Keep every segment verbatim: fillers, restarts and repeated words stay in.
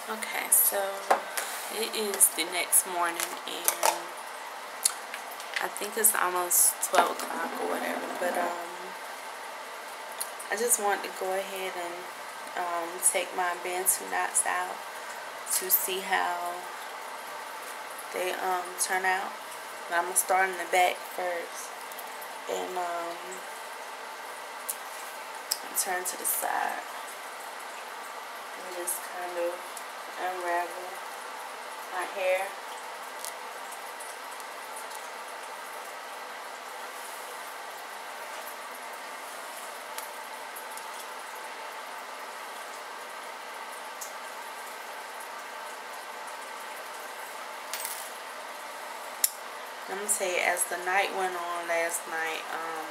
Okay, so it is the next morning, and I think it's almost twelve o'clock or whatever, but um, I just wanted to go ahead and um, take my Bantu knots out to see how they um, turn out. But I'm going to start in the back first, and um, turn to the side, and just kind of unravel my hair. I'm gonna say, as the night went on last night, um,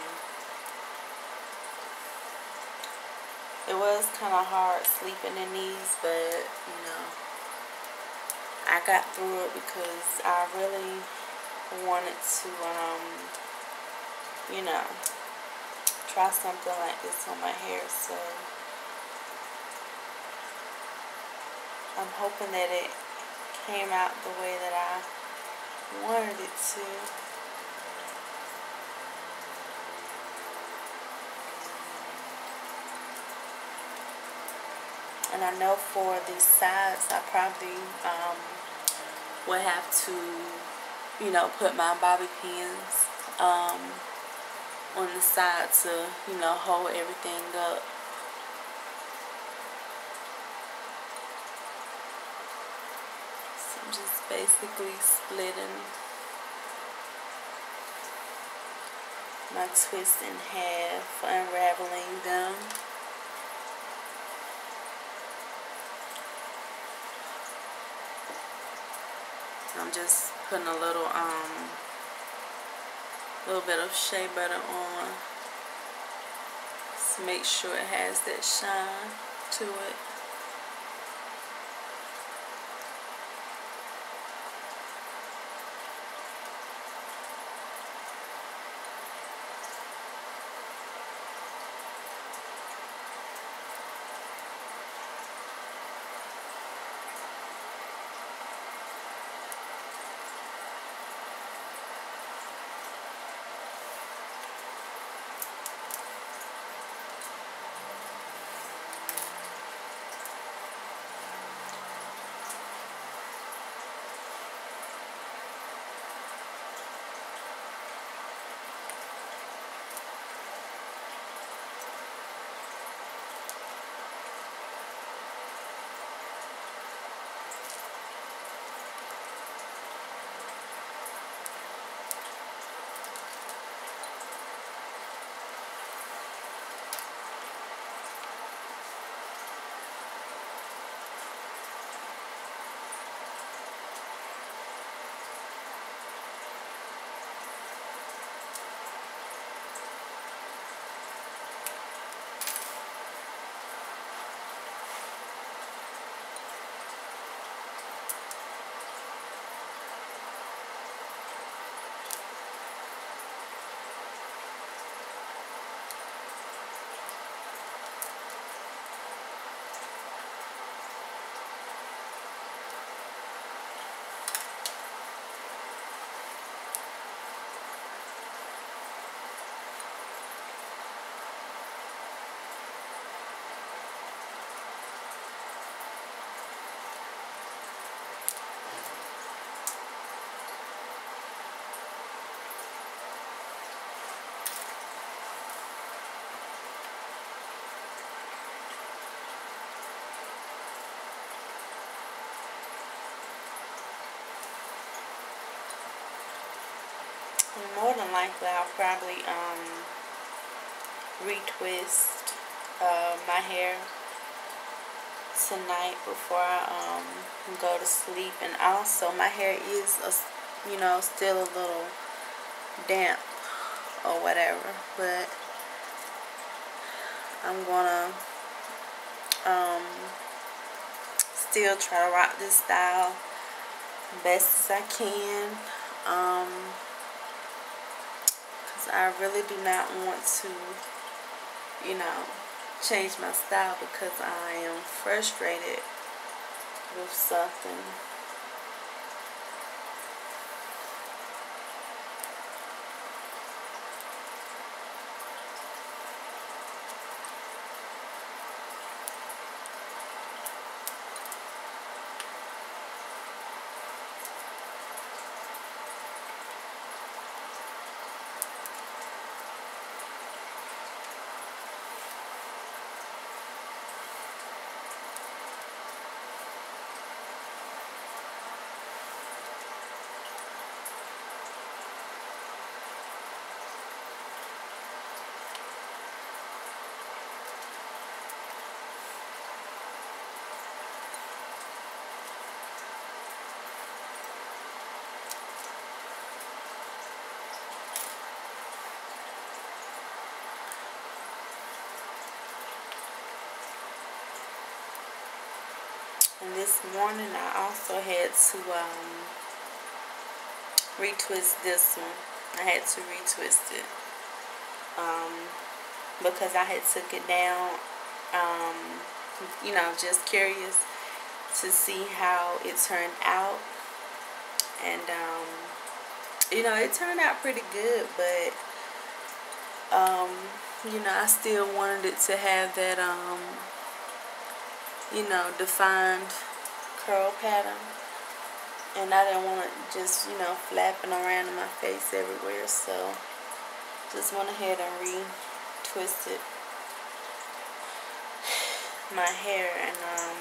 it was kind of hard sleeping in these, but you know, I got through it because I really wanted to, um, you know, try something like this on my hair. So I'm hoping that it came out the way that I wanted it to. And I know for these sides, I probably um, would have to, you know, put my bobby pins um, on the side to, you know, hold everything up. So I'm just basically splitting my twist in half, unraveling them. I'm just putting a little um little bit of shea butter on to make sure it has that shine to it. And more than likely, I'll probably um, retwist uh, my hair tonight before I um, go to sleep. And also, my hair is, a, you know, still a little damp or whatever, but I'm gonna um, still try to rock this style best as I can. Um, I really do not want to, you know, change my style because I am frustrated with something. And this morning I also had to um, retwist this one. I had to retwist it um, because I had took it down, um, you know, just curious to see how it turned out. And, um, you know, it turned out pretty good, but, um, you know, I still wanted it to have that, um, you know, defined curl pattern. And I didn't want it just, you know, flapping around in my face everywhere. So, just went ahead and re-twisted my hair. And, um,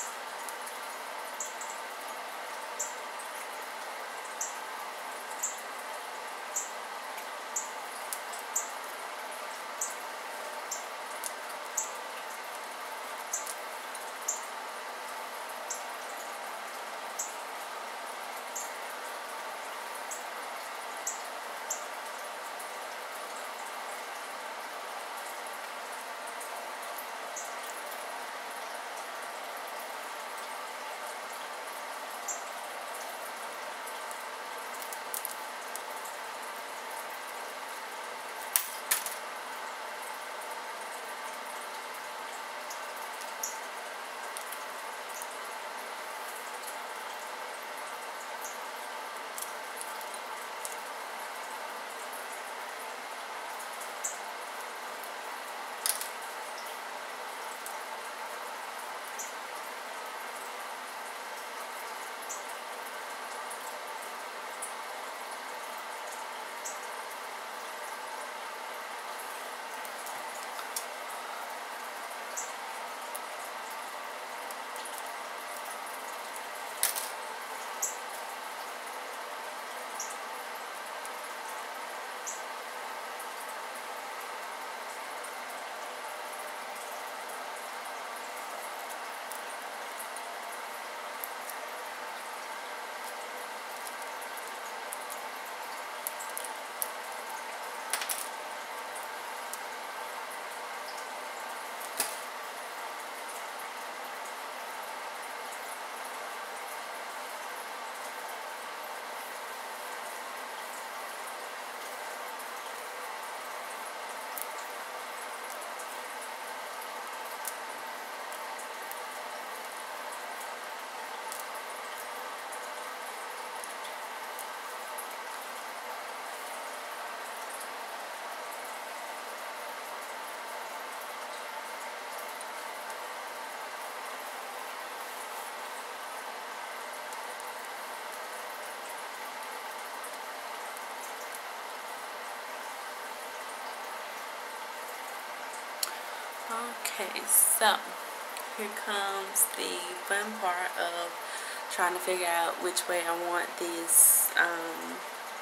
okay, so here comes the fun part of trying to figure out which way I want this, um,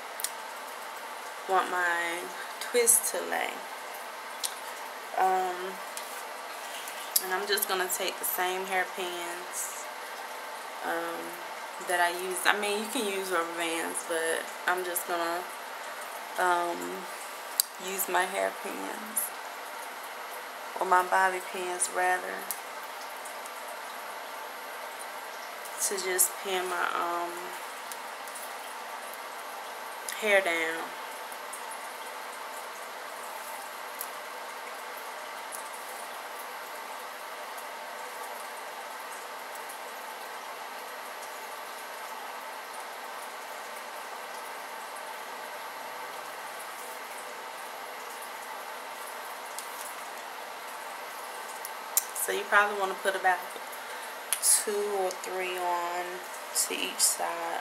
want my twist to lay. Um, and I'm just going to take the same hairpins um, that I use. I mean, you can use rubber bands, but I'm just going to um, use my hairpins. Or my bobby pins rather, to just pin my um hair down. So you probably want to put about two or three on to each side.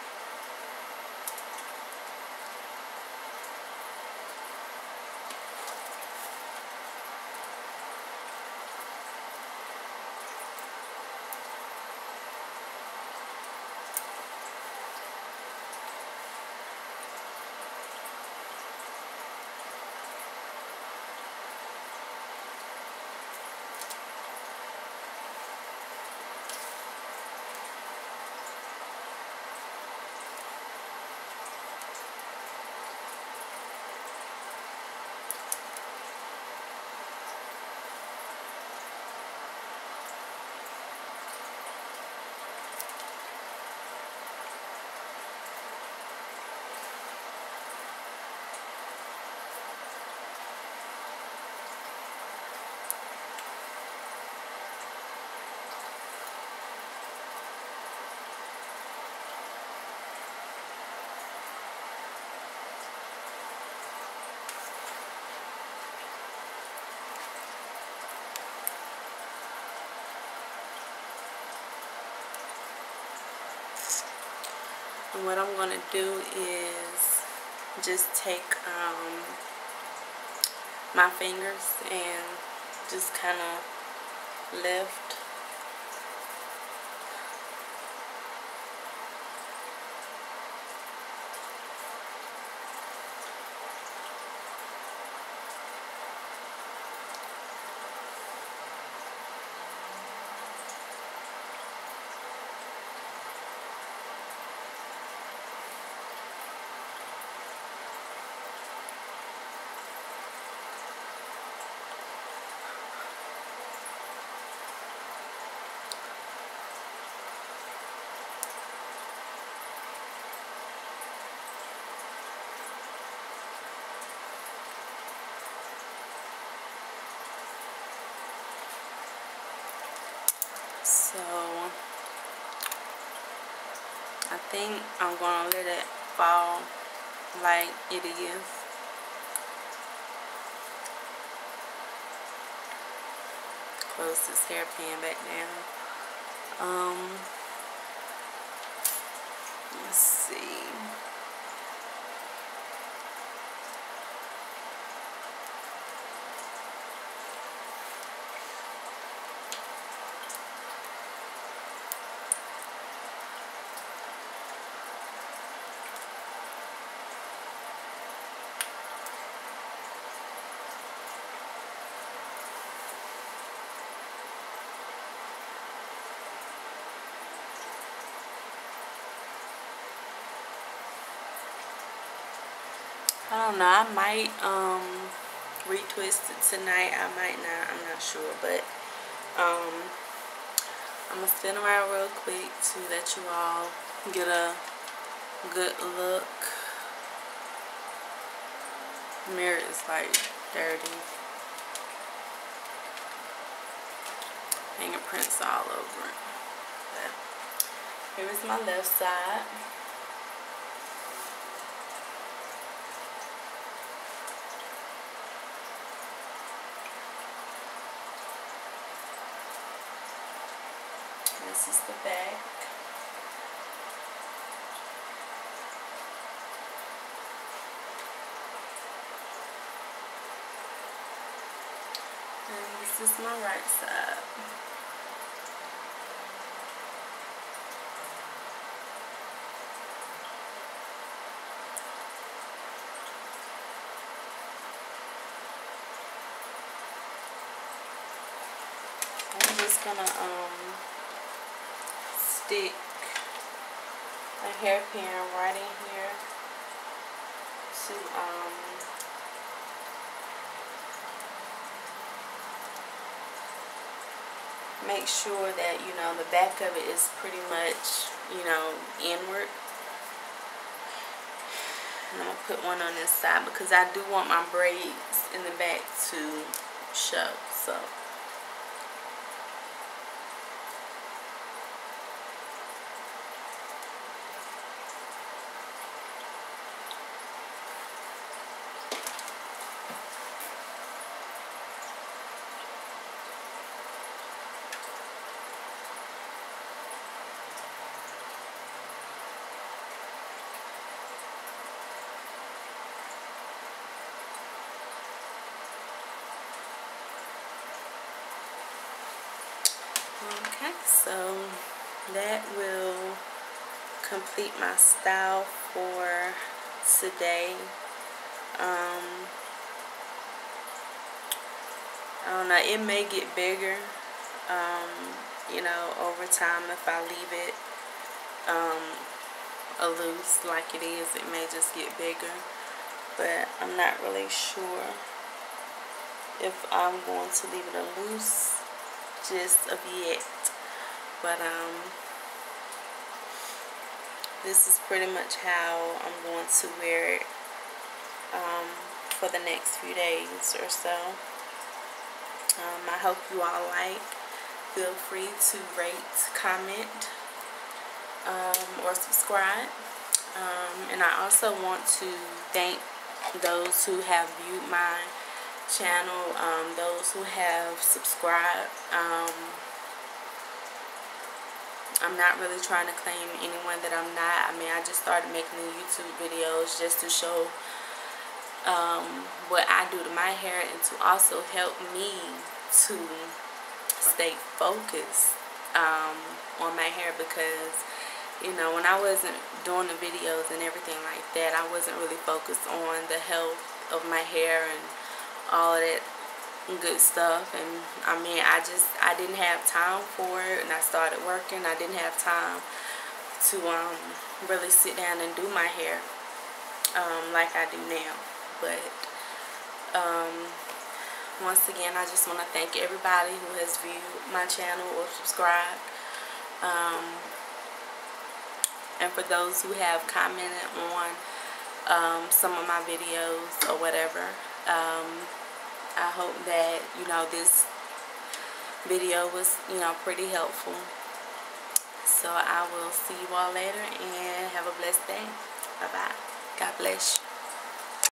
And what I'm going to do is just take um, my fingers and just kind of lift. So I think I'm going to let it fall like it is. Close this hairpin back down. Um, let's see. I don't know, I might um, retwist it tonight, I might not, I'm not sure, but um, I'm going to spin around real quick to let you all get a good look. The mirror is like dirty. Fingerprints all over it. But here is my left side. This is the back. And this is my right side. I'm just gonna um stick a hairpin right in here to um make sure that, you know, the back of it is pretty much, you know, inward. And I'm gonna put one on this side because I do want my braids in the back to show. So So that will complete my style for today. um, I don't know, it may get bigger um, you know, over time. If I leave it um, a loose like it is, it may just get bigger, but I'm not really sure if I'm going to leave it a loose just of yet. But um, this is pretty much how I'm going to wear it um, for the next few days or so. Um, I hope you all like. Feel free to rate, comment, um, or subscribe. Um, and I also want to thank those who have viewed my channel, um, those who have subscribed. Um, I'm not really trying to claim anyone that I'm not. I mean, I just started making the YouTube videos just to show um, what I do to my hair, and to also help me to stay focused um, on my hair, because you know, when I wasn't doing the videos and everything like that, I wasn't really focused on the health of my hair and all of that good stuff. And I mean, I just I didn't have time for it, and I started working. I didn't have time to um, really sit down and do my hair um, like I do now. But um, once again, I just want to thank everybody who has viewed my channel or subscribed. Um, and for those who have commented on um, some of my videos or whatever, um, I hope that, you know, this video was, you know, pretty helpful. So I will see you all later, and have a blessed day. Bye-bye. God bless you.